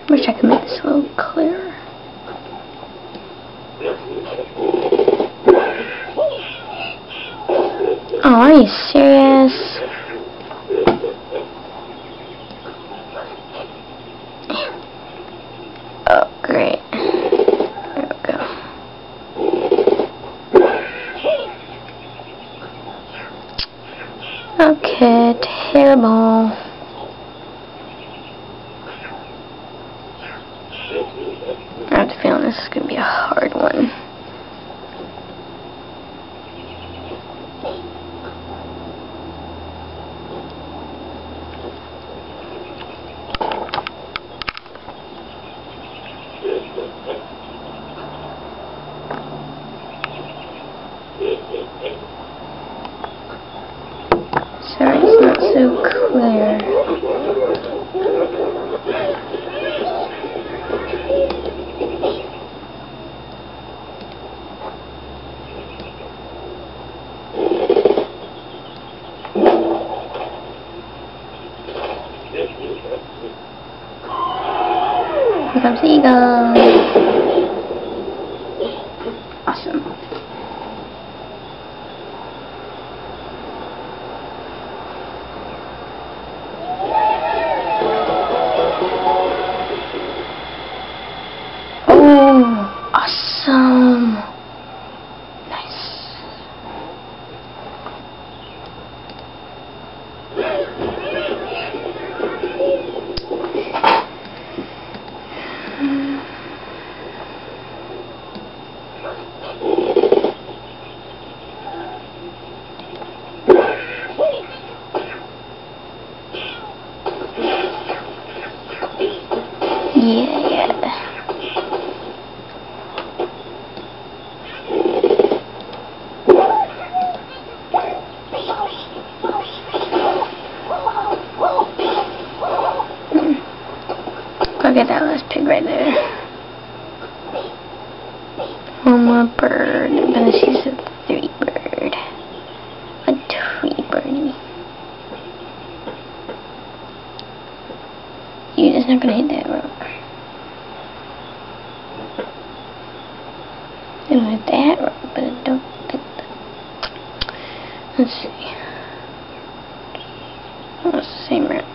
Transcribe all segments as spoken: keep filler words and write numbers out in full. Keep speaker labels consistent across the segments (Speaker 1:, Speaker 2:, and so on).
Speaker 1: Wish I could make this a little clearer. Oh, are you serious? Oh, great. There we go. Okay, terrible. I have a feeling this is going to be a hard one. Sorry, it's not so clear. Here comes the eagle. Awesome. Oh, awesome. Nice. Yeah. Look at that last pig right there. One more bird. I'm gonna see some three bird. A tree birdie. You're just not gonna hit that rock. It'll hit that rock, but it don't hit the... Let's see. Oh, it's the same route.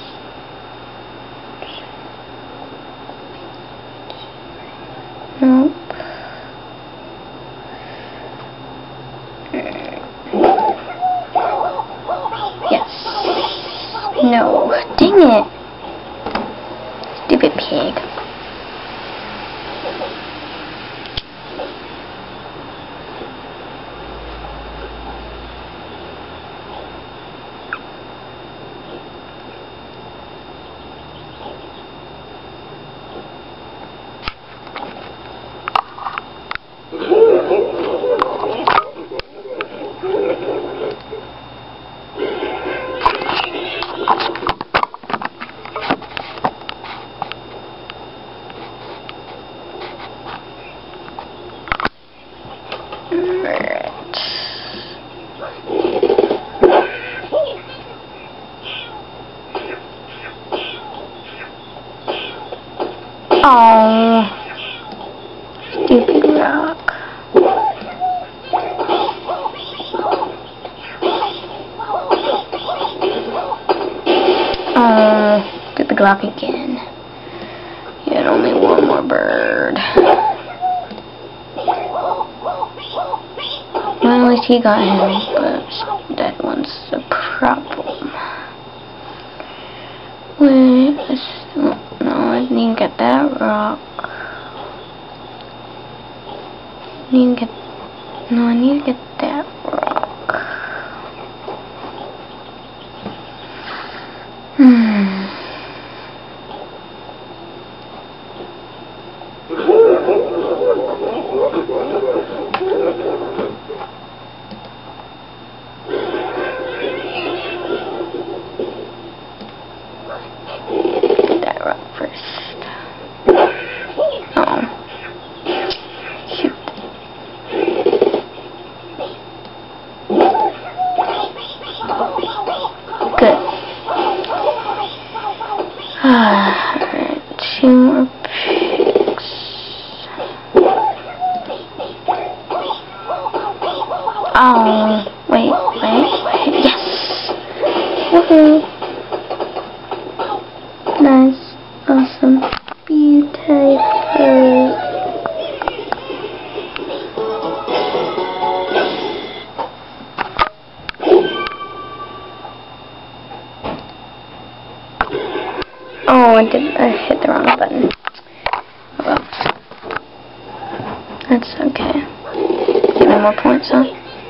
Speaker 1: Nope. Yes. No. Dang it. Stupid pig. Oh, stupid rock. Oh, stupid rock again. You had only one more bird. Well, at least he got him, but that one's a problem. Wait, oh, no, I need to get that rock. I need to get, no, I need to get that rock. Hmm. Alright, two Oh, wait, wait, wait. Yes! Woohoo! Nice, awesome, beautiful. Oh, I did. I hit the wrong button. Oh well. That's okay. Give me more points, huh?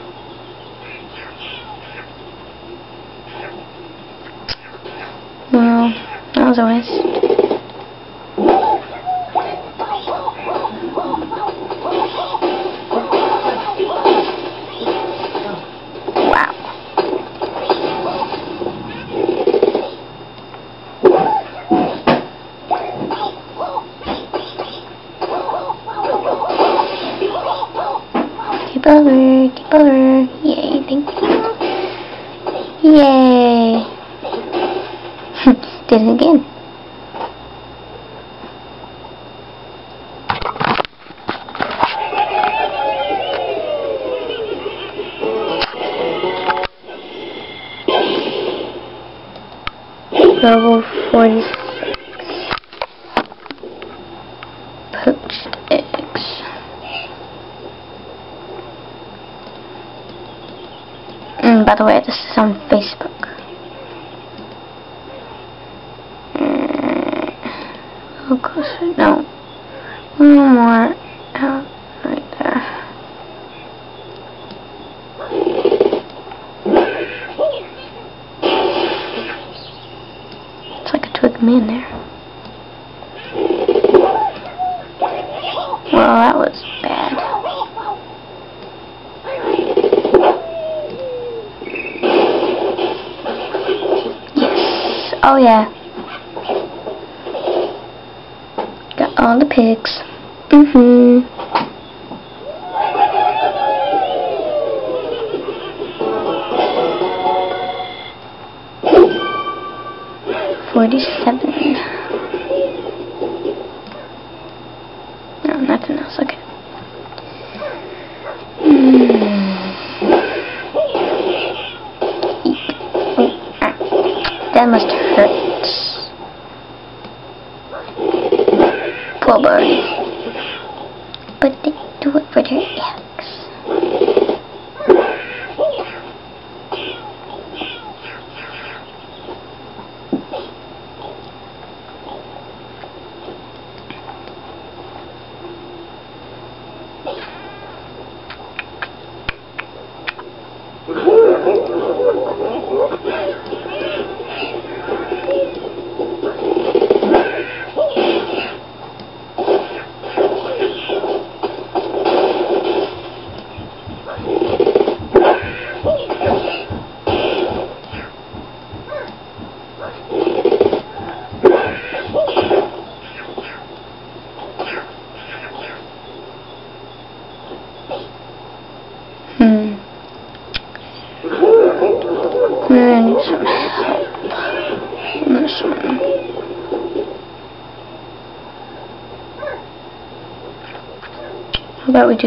Speaker 1: Well, that was a waste. Keep over, keep over. Yay, thank you. Yay. Did it again. Level forty-six. Poached eggs. Mm, by the way, this is on Facebook. Mm, oh gosh, no. One more out right there. It's like a twig man there. Well, that was bad. Yes. Oh yeah. Got all the pigs. Mm-hmm. Forty-seven. No, nothing else. Okay. Mm. That must hurt. Poor bird. But they do it for their eggs. Hmm. I need some help. This one. How about we do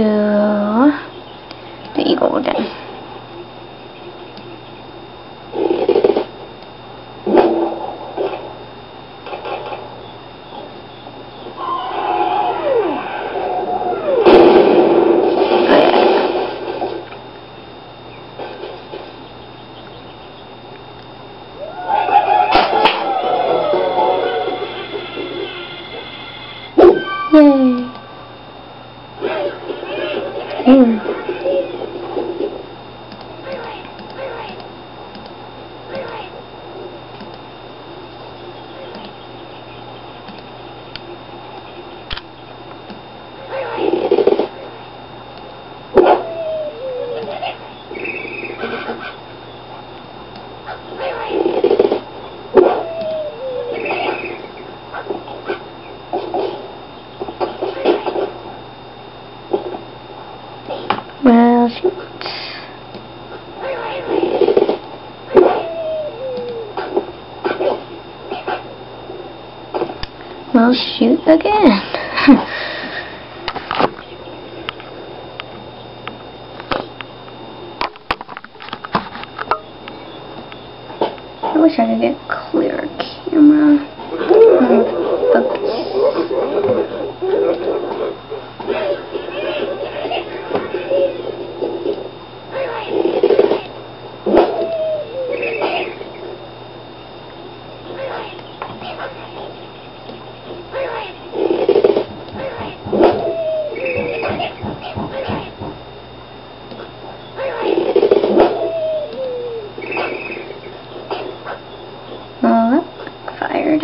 Speaker 1: the eagle again? Yay! Mm. Well, shoot. Well, shoot again. wish I could get a clearer camera. More focus. Well, that backfired.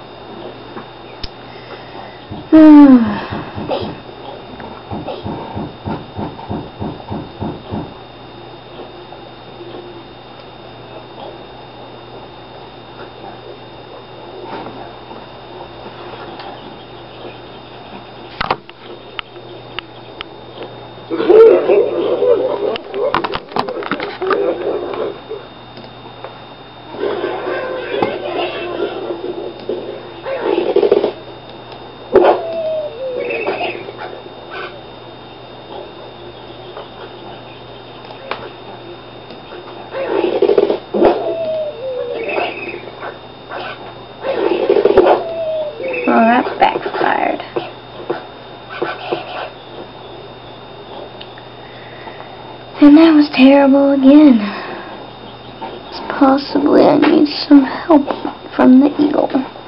Speaker 1: Well, that backfired. And that was terrible again. Possibly I need some help from the eagle.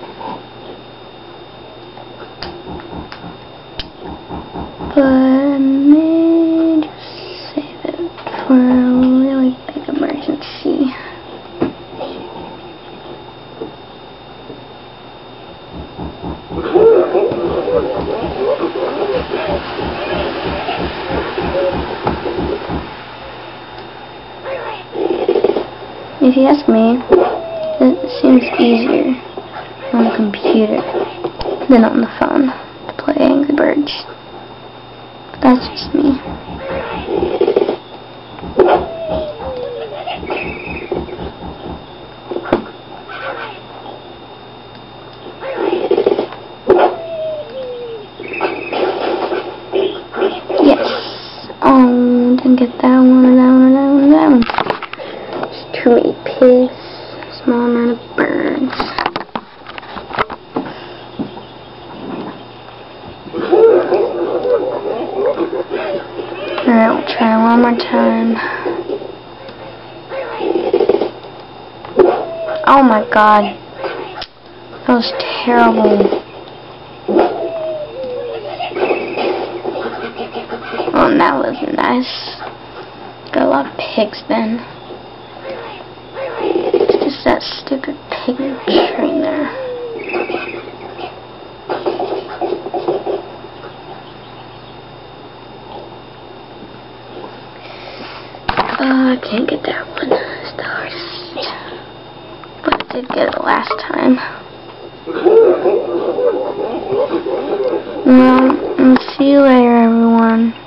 Speaker 1: But I may just save it for a really big emergency. If you ask me, it seems easier on the computer than on the phone to play Angry Birds. But that's just me. Yes. Oh, didn't get that one, or that one, or that one, or that one. Too many pigs, small amount of birds. Alright, we'll try one more time. Oh my god. That was terrible. Oh, that was nice. Got a lot of pigs then. Just that stupid pig train there. Oh, I can't get that one. It's the hardest. But I did get it last time. Well, I'll see you later, everyone.